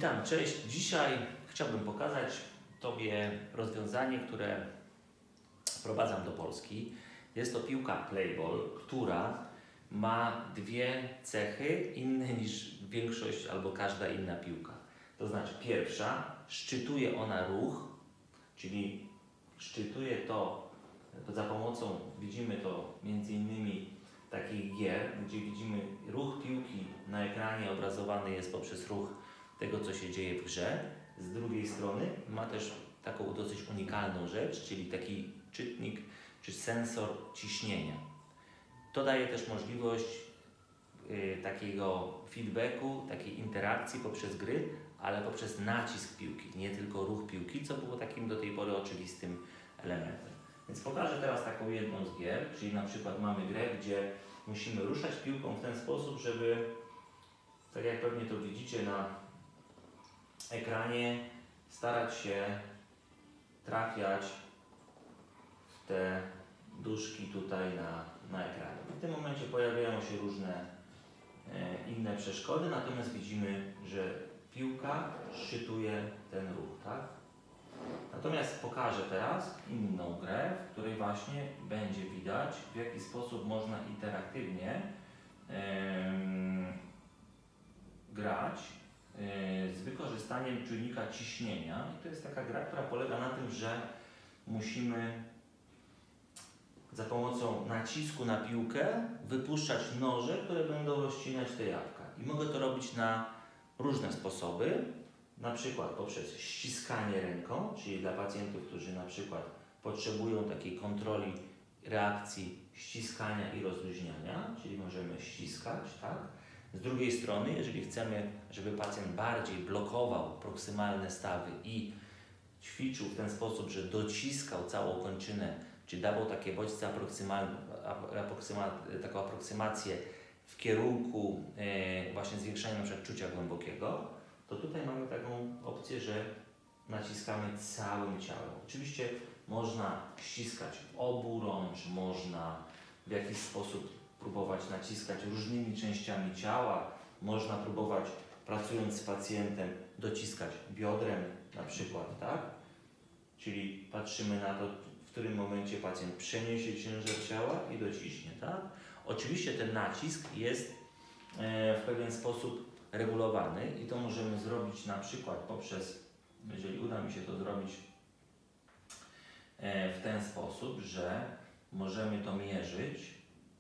Witam, cześć. Dzisiaj chciałbym pokazać Tobie rozwiązanie, które wprowadzam do Polski. Jest to piłka Playball, która ma dwie cechy inne niż większość albo każda inna piłka. To znaczy pierwsza, szczytuje ona ruch, czyli szczytuje to za pomocą, widzimy to między innymi takich gier, gdzie widzimy ruch piłki na ekranie obrazowany jest poprzez ruch tego, co się dzieje w grze. Z drugiej strony ma też taką dosyć unikalną rzecz, czyli taki czytnik czy sensor ciśnienia. To daje też możliwość takiego feedbacku, takiej interakcji poprzez gry, ale poprzez nacisk piłki, nie tylko ruch piłki, co było takim do tej pory oczywistym elementem. Więc pokażę teraz taką jedną z gier, czyli na przykład mamy grę, gdzie musimy ruszać piłką w ten sposób, żeby, tak jak pewnie to widzicie na ekranie, starać się trafiać w te duszki tutaj na ekranie. W tym momencie pojawiają się różne inne przeszkody, natomiast widzimy, że piłka szczytuje ten ruch, tak? Natomiast pokażę teraz inną grę, w której właśnie będzie widać, w jaki sposób można interaktywnie grać z wykorzystaniem czujnika ciśnienia. I to jest taka gra, która polega na tym, że musimy za pomocą nacisku na piłkę wypuszczać noże, które będą rozcinać te jabłka. I mogę to robić na różne sposoby, na przykład poprzez ściskanie ręką, czyli dla pacjentów, którzy na przykład potrzebują takiej kontroli reakcji ściskania i rozluźniania, czyli możemy ściskać, tak? Z drugiej strony, jeżeli chcemy, żeby pacjent bardziej blokował proksymalne stawy i ćwiczył w ten sposób, że dociskał całą kończynę, czy dawał takie bodźce taką aproksymację w kierunku właśnie zwiększania na przykład czucia głębokiego, to tutaj mamy taką opcję, że naciskamy całym ciałem. Oczywiście można ściskać oburącz, można w jakiś sposób próbować naciskać różnymi częściami ciała, można próbować, pracując z pacjentem, dociskać biodrem na przykład, tak? Czyli patrzymy na to, w którym momencie pacjent przeniesie ciężar ciała i dociśnie, tak? Oczywiście ten nacisk jest w pewien sposób regulowany i to możemy zrobić na przykład poprzez, jeżeli uda mi się to zrobić w ten sposób, że możemy to mierzyć.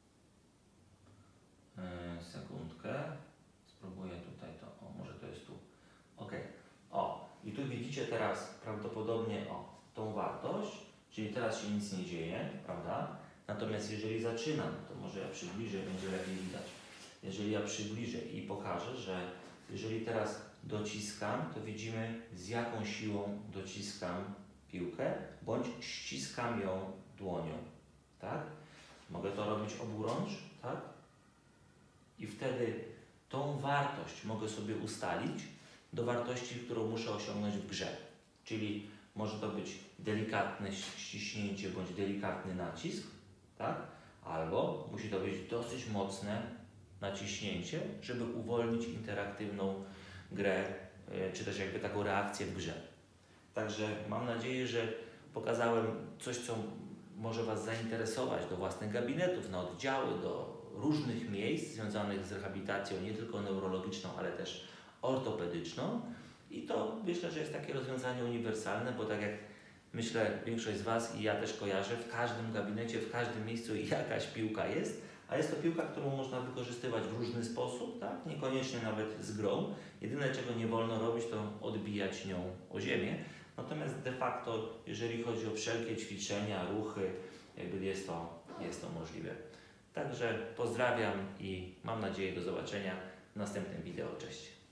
Sekundkę, spróbuję tutaj to, o, może to jest tu, ok, o, i tu widzicie teraz prawdopodobnie, o, tą wartość, czyli teraz się nic nie dzieje, prawda? Natomiast jeżeli zaczynam, to może ja przybliżę, będzie lepiej widać. Jeżeli ja przybliżę i pokażę, że jeżeli teraz dociskam, to widzimy, z jaką siłą dociskam piłkę, bądź ściskam ją dłonią, tak? Mogę to robić oburącz, tak? I wtedy tą wartość mogę sobie ustalić do wartości, którą muszę osiągnąć w grze. Czyli może to być delikatne ściśnięcie bądź delikatny nacisk, tak? Albo musi to być dosyć mocne naciśnięcie, żeby uwolnić interaktywną grę, czy też jakby taką reakcję w grze. Także mam nadzieję, że pokazałem coś, co może Was zainteresować do własnych gabinetów, na oddziały, do różnych miejsc związanych z rehabilitacją, nie tylko neurologiczną, ale też ortopedyczną. I to myślę, że jest takie rozwiązanie uniwersalne, bo tak jak myślę, większość z Was i ja też kojarzę, w każdym gabinecie, w każdym miejscu jakaś piłka jest, a jest to piłka, którą można wykorzystywać w różny sposób, tak? Niekoniecznie nawet z grą. Jedyne, czego nie wolno robić, to odbijać nią o ziemię. Natomiast de facto, jeżeli chodzi o wszelkie ćwiczenia, ruchy, jakby jest to możliwe. Także pozdrawiam i mam nadzieję do zobaczenia w następnym wideo. Cześć!